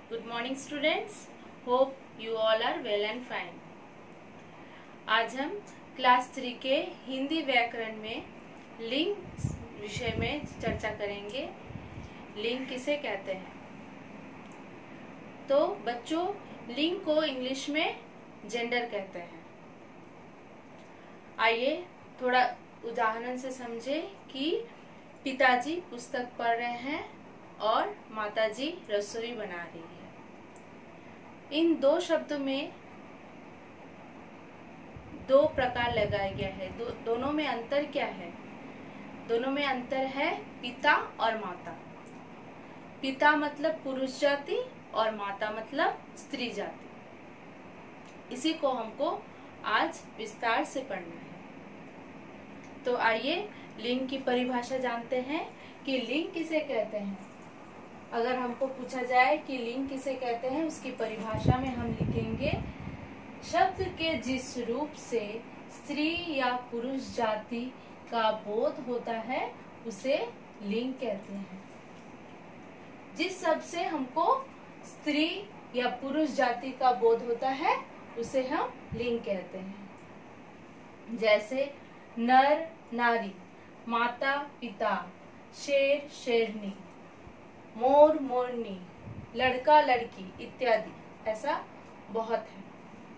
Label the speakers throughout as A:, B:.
A: Good morning students. Hope you all are well and fine. आज हम class 3 के हिंदी व्याकरण में लिंग विषय में चर्चा करेंगे। लिंग किसे कहते हैं? तो बच्चों, लिंग को इंग्लिश में जेंडर कहते हैं। आइए थोड़ा उदाहरण से समझे कि पिताजी पुस्तक पढ़ रहे हैं और माताजी रसोई बना रही है। इन दो शब्दों में दो प्रकार लगाया गया है। दोनों में अंतर क्या है? दोनों में अंतर है पिता और माता। पिता मतलब पुरुष जाति और माता मतलब स्त्री जाति। इसी को हमको आज विस्तार से पढ़ना है। तो आइए लिंग की परिभाषा जानते हैं कि लिंग किसे कहते हैं। अगर हमको पूछा जाए कि लिंग किसे कहते हैं, उसकी परिभाषा में हम लिखेंगे शब्द के जिस रूप से स्त्री या पुरुष जाति का बोध होता है उसे लिंग कहते हैं। जिस शब्द से हमको स्त्री या पुरुष जाति का बोध होता है उसे हम लिंग कहते हैं। जैसे नर नारी, माता पिता, शेर शेरनी, मोर मोरनी, लड़का लड़की इत्यादि, ऐसा बहुत है।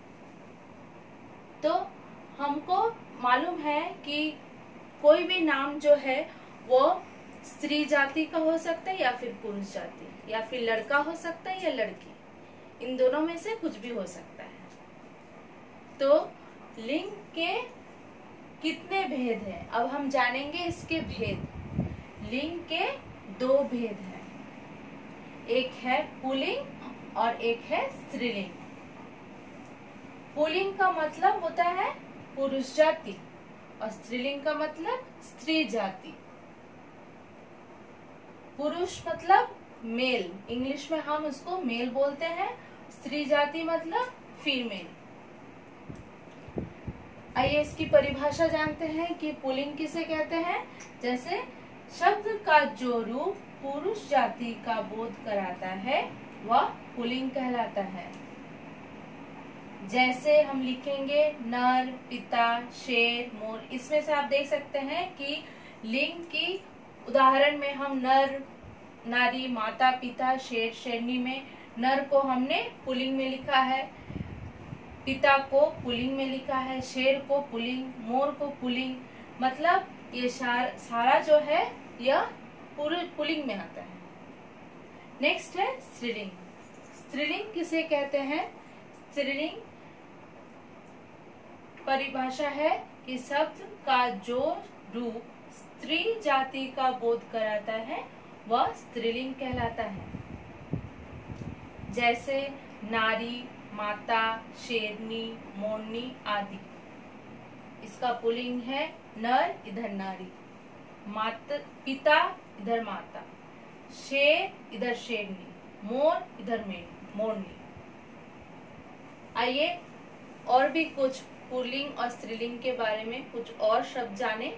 A: तो हमको मालूम है कि कोई भी नाम जो है वो स्त्री जाति का हो सकता है या फिर पुरुष जाति, या फिर लड़का हो सकता है या लड़की, इन दोनों में से कुछ भी हो सकता है। तो लिंग के कितने भेद हैं? अब हम जानेंगे इसके भेद। लिंग के दो भेद हैं, एक है पुल्लिंग और एक है स्त्रीलिंग। पुल्लिंग का मतलब होता है पुरुष जाति और स्त्रीलिंग का मतलब स्त्री जाति। पुरुष मतलब मेल, इंग्लिश में हम उसको मेल बोलते हैं। स्त्री जाति मतलब फीमेल। आइए इसकी परिभाषा जानते हैं कि पुल्लिंग किसे कहते हैं। जैसे शब्द का जो रूप पुरुष जाति का बोध कराता है वह पुल्लिंग कहलाता है। जैसे हम लिखेंगे नर, पिता, शेर, मोर। इसमें से आप देख सकते हैं कि लिंग की उदाहरण में हम नर नारी, माता पिता, शेर शेरनी में नर को हमने पुल्लिंग में लिखा है, पिता को पुल्लिंग में लिखा है, शेर को पुल्लिंग, मोर को पुल्लिंग। मतलब ये सारा जो है यह पुल्लिंग में आता है। नेक्स्ट है स्त्रीलिंग। स्त्रीलिंग किसे कहते हैं? स्त्रीलिंग परिभाषा है कि शब्द का जो रूप स्त्री जाति का बोध कराता है वह स्त्रीलिंग कहलाता है। जैसे नारी, माता, शेरनी, मोरनी आदि। इसका पुल्लिंग है नर, इधर नारी, माता पिता इधर माता, शेर इधर शेरनी, मोर इधर मोरनी। आइए और भी कुछ पुल्लिंग और स्त्रीलिंग के बारे में कुछ और शब्द जाने।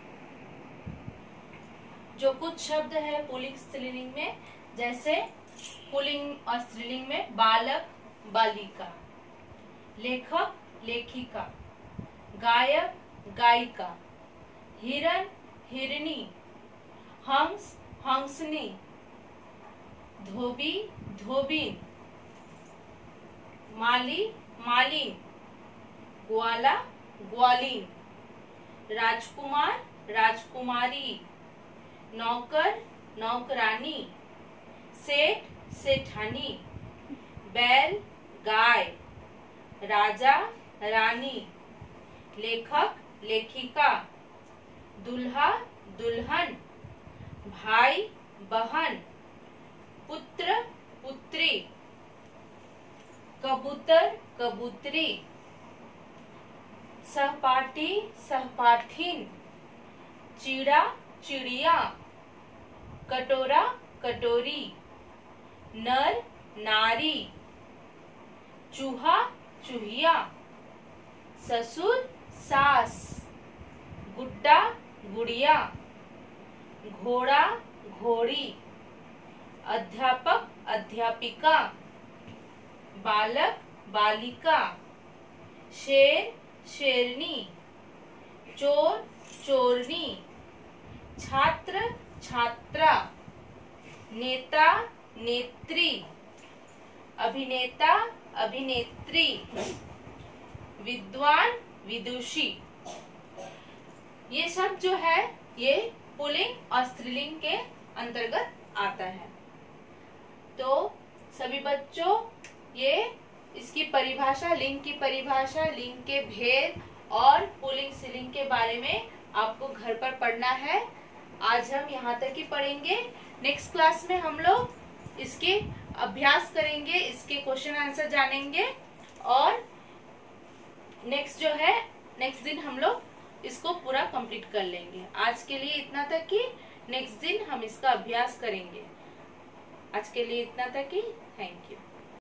A: जो कुछ शब्द है पुल्लिंग स्त्रीलिंग में, जैसे पुल्लिंग और स्त्रीलिंग में बालक बालिका, लेखक लेखिका, गायक गायिका, हिरण हिरनी, हंस हंसनी, धोबी धोबीन, माली मालिन, ग्वाला ग्वालिन, राजकुमार राजकुमारी, नौकर नौकरानी, सेठ सेठानी, बैल गाय, राजा रानी, लेखक लेखिका, दुल्हा दुल्हन, भाई बहन, पुत्र पुत्री, कबूतर कबूतरी, सहपाठी सहपाठिन, चिड़ा चिड़िया, कटोरा कटोरी, नर नारी, चूहा चूहिया, ससुर सास, गुड्डा गुड़िया, घोड़ा घोड़ी, अध्यापक अध्यापिका, बालक बालिका, शेर शेरनी, चोर चोरनी, छात्र छात्रा, नेता नेत्री, अभिनेता अभिनेत्री, विद्वान विदुषी। ये सब जो है ये पुल्लिंग और स्त्रीलिंग के अंतर्गत आता है। तो सभी बच्चों ये इसकी परिभाषा, लिंग की परिभाषा, लिंग के भेद और पुल्लिंग स्त्रीलिंग के बारे में आपको घर पर पढ़ना है। आज हम यहाँ तक ही पढ़ेंगे। नेक्स्ट क्लास में हम लोग इसके अभ्यास करेंगे, इसके क्वेश्चन आंसर जानेंगे और नेक्स्ट दिन हम लोग इसको पूरा कंप्लीट कर लेंगे। आज के लिए इतना तक ही, नेक्स्ट दिन हम इसका अभ्यास करेंगे। आज के लिए इतना तक ही। Thank you.